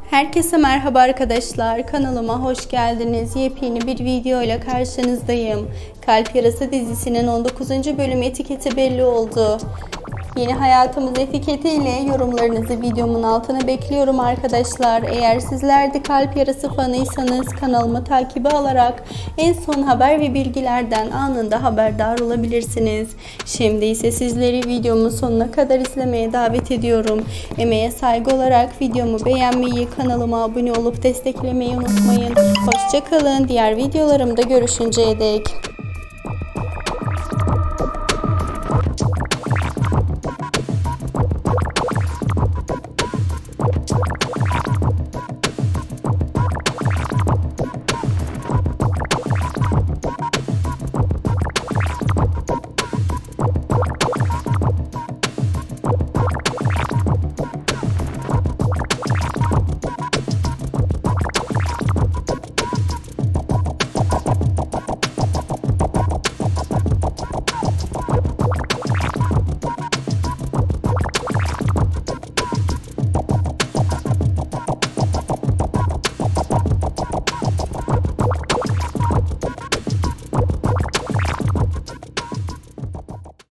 Herkese merhaba arkadaşlar, kanalıma hoş geldiniz. Yepyeni bir video ile karşınızdayım. Kalp Yarası dizisinin 19. bölüm etiketi belli oldu. Yeni Hayatımız etiketiyle yorumlarınızı videomun altına bekliyorum arkadaşlar. Eğer sizler de Kalp Yarası fanıysanız kanalımı takibe alarak en son haber ve bilgilerden anında haberdar olabilirsiniz. Şimdi ise sizleri videomun sonuna kadar izlemeye davet ediyorum. Emeğe saygı olarak videomu beğenmeyi, kanalıma abone olup desteklemeyi unutmayın. Hoşça kalın. Diğer videolarımda görüşünceye dek.